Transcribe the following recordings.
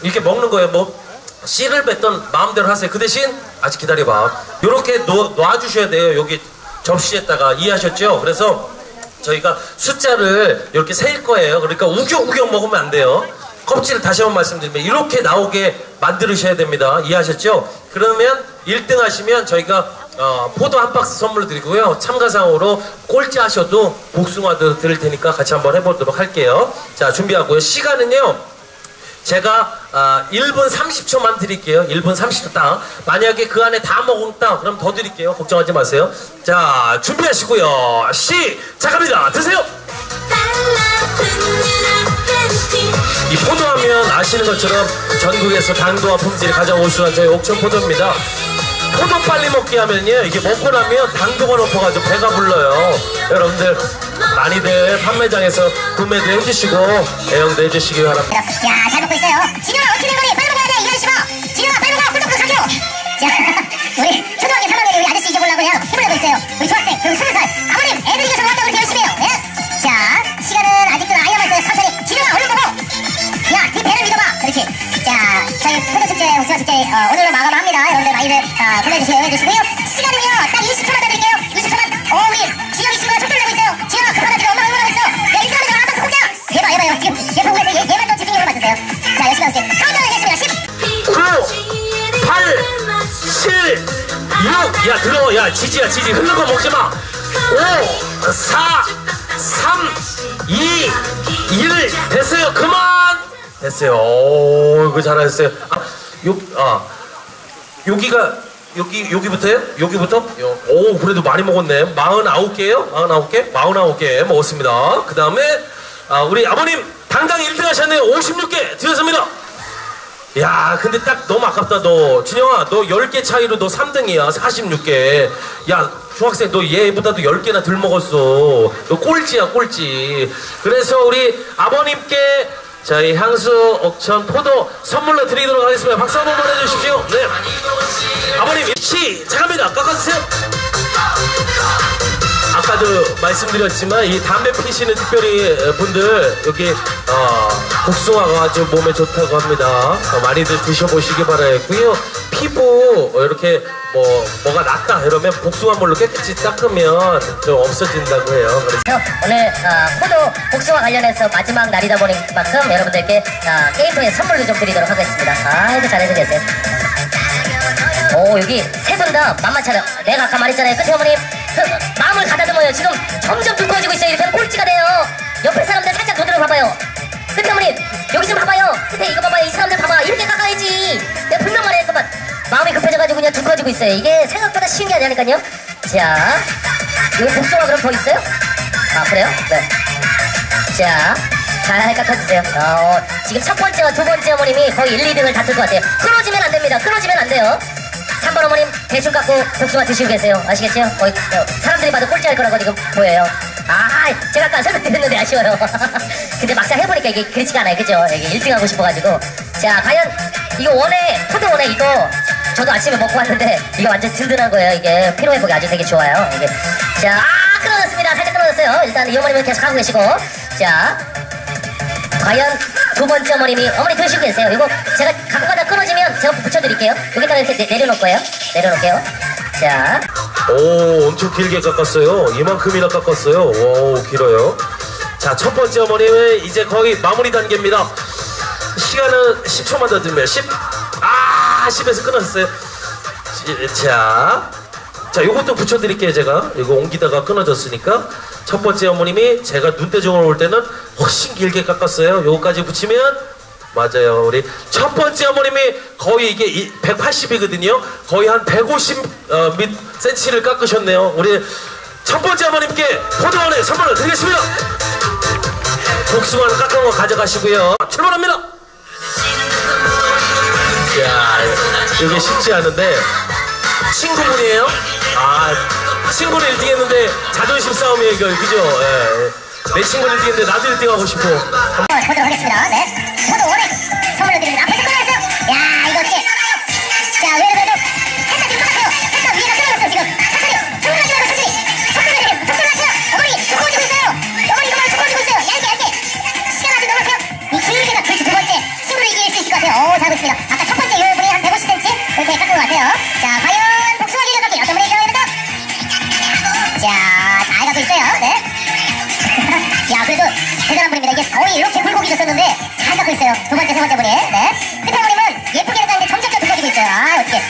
이렇게 먹는 거예요. 뭐 씨를 뱉던 마음대로 하세요. 그 대신 아직 기다려봐. 요렇게 놔주셔야 돼요. 여기 접시에다가. 이해하셨죠? 그래서 저희가 숫자를 이렇게 셀 거예요. 그러니까 우겨우겨 먹으면 안 돼요. 껍질을 다시 한번 말씀드리면 이렇게 나오게 만드셔야 됩니다. 이해하셨죠? 그러면 1등 하시면 저희가 포도 한 박스 선물로 드리고요. 참가상으로 꼴찌 하셔도 복숭아도 드릴 테니까 같이 한번 해보도록 할게요. 자, 준비하고요. 시간은요, 제가 1분 30초만 드릴게요. 1분 30초 딱. 만약에 그 안에 다 먹었다 그럼 더 드릴게요. 걱정하지 마세요. 자, 준비하시고요. 시작합니다. 드세요. 이 포도하면 아시는 것처럼 전국에서 당도와 품질이 가장 우수한 저희 옥천포도입니다. 포도 빨리 먹기 하면요, 이게 먹고 나면 당도가 높아가지고 배가 불러요. 여러분들 많이들 판매장에서 구매도 해주시고 애용도 해주시기 바랍니다. 야, 잘 먹고 있어요. 진영아, 어떻게 된 거니? 빨리 먹어야 돼. 이런 식으로. 진영아, 빨리 먹어. 꿀떡꿀 사줘. 자, 우리 초등학교 3학년이 우리 아저씨 잊어보려고 해보려고 있어요. 우리 중학생, 그리고 20살. 아버님, 애들 이겨서 왔다고 이렇게 열심히 해요. 예? 자, 시간은 아직도 아야만서요. 천천히. 진영아, 얼른 먹어. 야, 네 배를 믿어봐. 그렇지. 자, 저희 포도축제, 옥수수 축제 오늘로 마감합니다. 여러분들 많이들 불러주시고 해주시고요. 시간은요, 딱 20초만 더 드릴게요. 20초만. 우리 진영이 친구가 속 돌리고 있어요. 진영아, 그거다 지금 엄마가 응원하고 있어. 야, 일단은 저 아빠서 공짜. 얘봐. 지금 얘 보고 있어요. 얘만 좀 집중력을 맞추세요. 자, 열심히 하세요. 카운트다운 하겠습니다. 10, 9, 8, 7, 6. 야, 들어. 야, 지지야, 지지. 흘는 거 먹지 마. 5, 4, 3, 2, 1. 됐어요. 그만. 됐어요. 오, 이거 잘하셨어요. 여기부터요? 여기부터? 오, 그래도 많이 먹었네. 49개요? 49개 먹었습니다. 그 다음에, 우리 아버님, 당당 1등 하셨네요. 56개 드렸습니다. 야, 근데 딱 너무 아깝다. 너 진영아, 너 10개 차이로 너 3등이야. 46개. 야, 중학생 너 얘보다도 10개나 덜 먹었어. 너 꼴찌야, 꼴찌. 그래서 우리 아버님께 저희 향수 옥천 포도 선물로 드리도록 하겠습니다. 박수 한번 보내주십시오. 네, 아버님 시작합니다. 깎아주세요. 아까도 말씀드렸지만 이 담배 피시는 특별히 분들 여기 복숭아가 아주 몸에 좋다고 합니다. 많이들 드셔보시기 바라겠고요. 피부 이렇게 뭐가 났다 이러면 복숭아물로 깨끗이 닦으면 좀 없어진다고 해요. 그래서 오늘 포도 복숭아 관련해서 마지막 날이다 보니만큼 여러분들께 게임 통해 선물도 좀 드리도록 하겠습니다. 아이고 잘해서 계세요. 오, 여기 세 분 다 만만치 않아요. 내가 아까 말했잖아요. 끝에 어머님 그 마음을 가다듬어요. 지금 점점 두꺼워지고 있어요. 이렇게 하면 꼴찌가 돼요. 옆에 사람들 살짝 더 들어봐봐요. 끝에 어머님 여기 좀 봐봐요. 끝에 이거 봐봐요. 이 사람들 봐봐. 이렇게 깎아야지. 내가 분명 말했더만 마음이 급해져가지고 그냥 두꺼워지고 있어요. 이게 생각보다 쉬운 게 아니라니까요. 자, 이거 복숭아 그럼 더 있어요? 아, 그래요? 네. 자, 잘 깎아주세요. 지금 첫 번째와 두 번째 어머님이 거의 1, 2등을 다툴 것 같아요. 끊어지면 안 됩니다. 끊어지면 안 돼요. 3번 어머님 대충 깎고 복숭아 드시고 계세요. 아시겠죠? 거의 사람들이 봐도 꼴찌할 거라고 지금 보여요. 제가 아까 설명드렸는데 아쉬워요. 근데 막상 해보니까 이게 그렇지가 않아요. 그죠? 이게 1등 하고 싶어가지고. 자, 과연 이거 포도 원에 이거 저도 아침에 먹고 왔는데 이게 완전 든든한 거예요. 이게 피로회복이 아주 되게 좋아요. 이게. 자, 끊어졌습니다. 살짝 끊어졌어요. 일단 이 어머님은 계속 하고 계시고. 자, 과연 두 번째 어머님이 어머니 드시고 계세요. 이거 제가 갖고 가다 끊어지면 제가 붙여드릴게요. 여기다가 이렇게 내려놓을 거예요. 내려놓을게요. 자, 오, 엄청 길게 깎았어요. 이만큼이나 깎았어요. 오, 길어요. 자, 첫 번째 어머님은 이제 거의 마무리 단계입니다. 시간은 10초만 더 드립니다. 10에서 끊었어요. 자, 요것도 붙여드릴게요. 제가 이거 옮기다가 끊어졌으니까. 첫 번째 어머님이 제가 눈대중으로 올 때는 훨씬 길게 깎았어요. 요거까지 붙이면 맞아요. 우리 첫 번째 어머님이 거의 이게 180이거든요. 거의 한 150cm를 깎으셨네요. 우리 첫 번째 어머님께 포도원에 선물을 드리겠습니다. 복숭아는 깎은 거 가져가시고요. 출발합니다. 야, 이게 쉽지 않은데 친구분이에요? 친구는 1등 했는데 자존심 싸움이에요, 이거, 그죠? 예. 내 친구는 1등 했는데 나도 1등 하고 싶어. 보도록 하겠습니다. 네. 포도 원액 선물로 드립니다. 앞에서 끊어졌어요. 야, 이거 어떻게. 자, 그래도 색깔 지금 똑같아요. 색깔 위에가 끊어졌어요, 지금. 천천히. 속도를 낮춰요. 어머니, 두꺼워지고 있어요. 어머니, 이거 말고 두꺼워지고 있어요. 얇게. 시간 아직 너무 앞에요. 이 길게가 그렇지, 두 번째. 친구를 이길 수 있을 것 같아요. 두 번째, 세 번째 분이. 네. 끝에 어머님은 예쁘게 해가는데 점점 더 두꺼지고 있어요. 아, 어떻게.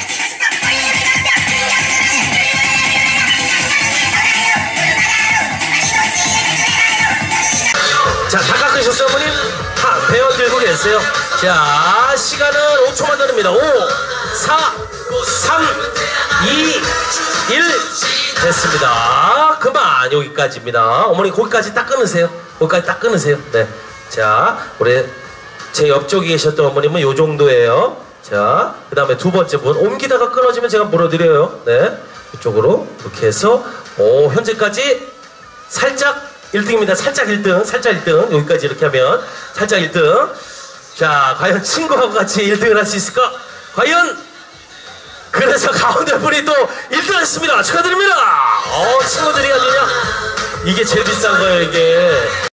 자, 다 깎으셨어요, 어머님? 다 배워 들고 계세요. 자, 시간은 5초만 드립니다. 5, 4, 3, 2, 1. 됐습니다. 그만, 여기까지입니다. 어머니, 거기까지 딱 끊으세요. 거기까지 딱 끊으세요. 네. 자, 우리 제 옆쪽에 계셨던 어머님은 요 정도예요. 자, 그 다음에 두 번째 분. 옮기다가 끊어지면 제가 물어드려요. 네. 이쪽으로. 이렇게 해서, 현재까지 살짝 1등입니다. 살짝 1등, 살짝 1등. 여기까지 이렇게 하면 살짝 1등. 자, 과연 친구하고 같이 1등을 할 수 있을까? 과연! 그래서 가운데 분이 또 1등 했습니다. 축하드립니다. 친구들이 아주 그냥 이게 제일 비싼 거예요, 이게.